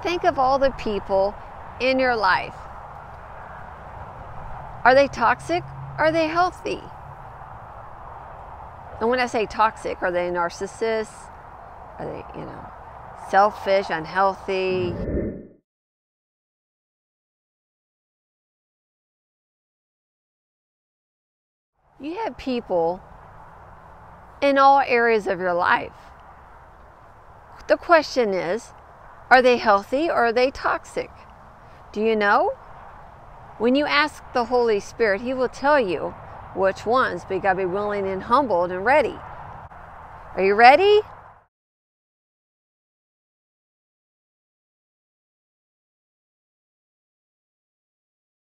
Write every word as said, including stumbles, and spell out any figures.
Think of all the people in your life. Are they toxic? Are they healthy? And when I say toxic, are they narcissists? Are they, you know, selfish, unhealthy? You have people in all areas of your life. The question is, are they healthy or are they toxic? Do you know? When you ask the Holy Spirit, He will tell you which ones, but you gotta be willing and humbled and ready. Are you ready?